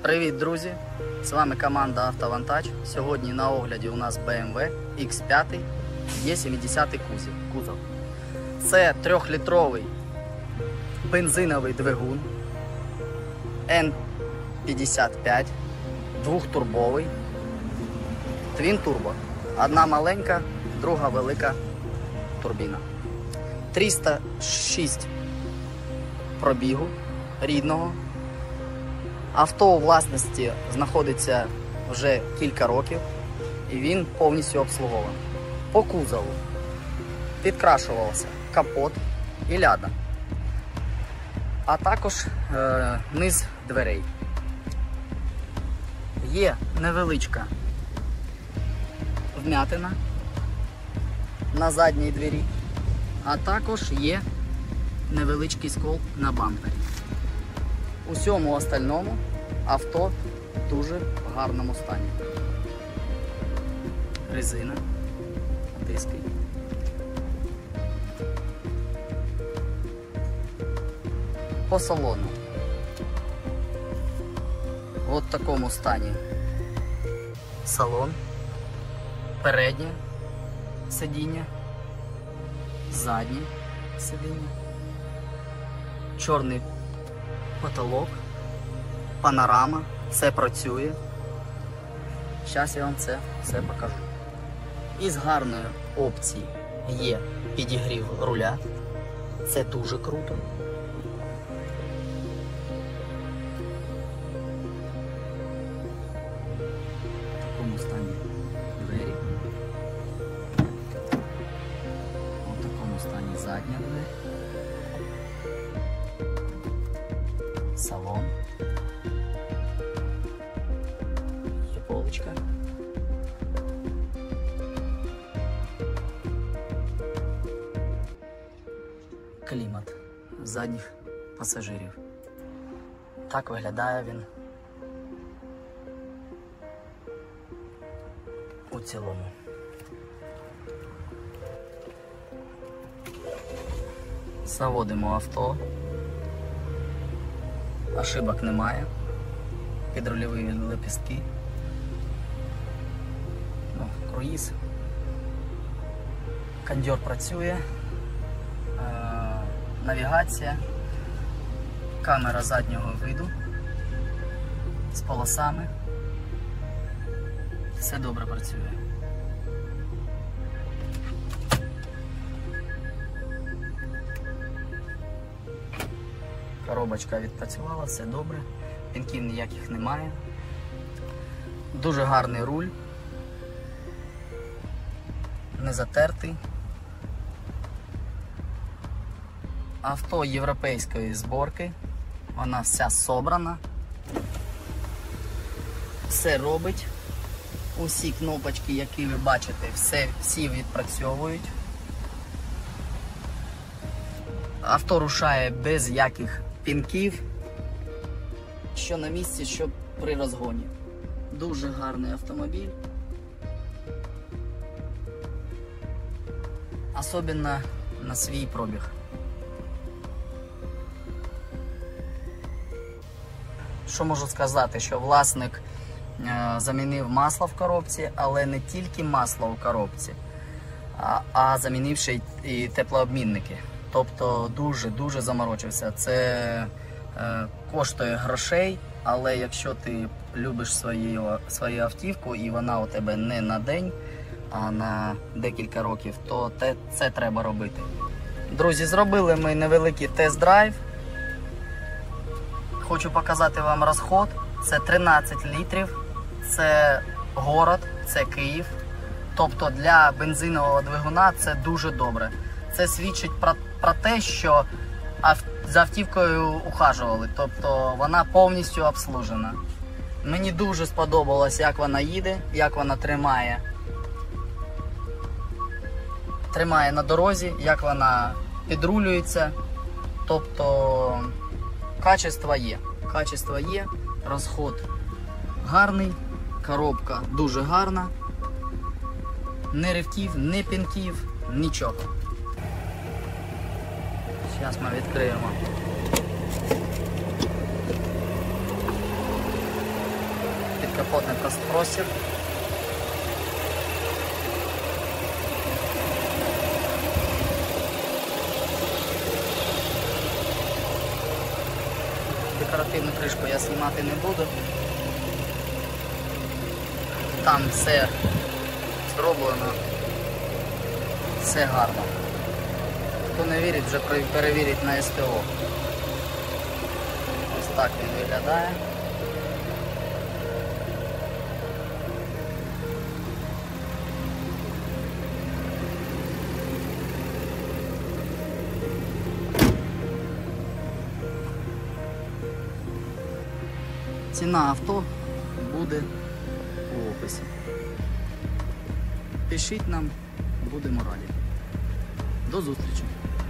Привіт, друзі! З вами команда Автовантаж. Сьогодні на огляді у нас BMW X5 Е70 кузов. Це 3-літровий бензиновий двигун N55, двохтурбовий, твін-турбо. Одна маленька, друга велика турбіна. 306 пробігу рідного. Авто у власності знаходиться вже кілька років і він повністю обслугований. По кузову підкрашувався капот і ляда, а також низ дверей. Є невеличка вмятина на задній двері, а також є невеличкий скол на бампері. У всьому остальному авто в дуже гарному стані. Резина, диски. По салону. От в такому стані салон, переднє сидіння, заднє сидіння, чорний потолок, панорама, все працює. Зараз я вам це все покажу. Із гарної опції є підігрів руля. Це дуже круто. В такому стані двері. В такому стані задня двері. Салон, є полочка, клімат задніх пасажирів. Так виглядає він у цілому. Заводимо авто. Ошибок немає, підрульові лепістки, круїз, кондьор працює, навігація, камера заднього виду з полосами, все добре працює. Коробочка відпрацювала, все добре, пінків ніяких немає. Дуже гарний руль, не затертий. Авто європейської зборки, вона вся собрана, все робить. Усі кнопочки, які ви бачите, всі відпрацьовують. Авто рушає без яких пінків, що на місці, що при розгоні. Дуже гарний автомобіль. Особливо на свій пробіг. Що можу сказати, що власник замінив масло в коробці, але не тільки масло в коробці, а замінивши і теплообмінники. Тобто дуже заморочився. Це коштує грошей, але якщо ти любиш свою автівку і вона у тебе не на день, а на декілька років, то це треба робити. Друзі, зробили ми невеликий тест-драйв. Хочу показати вам розход. Це 13 літрів, це город, це Київ. Тобто для бензинового двигуна це дуже добре. Це свідчить про те, що за автівкою ухажували, тобто вона повністю обслужена. Мені дуже сподобалось, як вона їде, як вона тримає на дорозі, як вона підрулюється. Тобто качество є, розход гарний, коробка дуже гарна, не ривків, не пінків, нічого. Зараз ми відкриємо підкапотний простір. Декоративну кришку я знімати не буду. Там все зроблено, все гарно. Хто не вірить, вже перевірить на СТО. Ось так він виглядає. Ціна авто буде у описі. Пишіть нам, будемо раді. До зустрічі!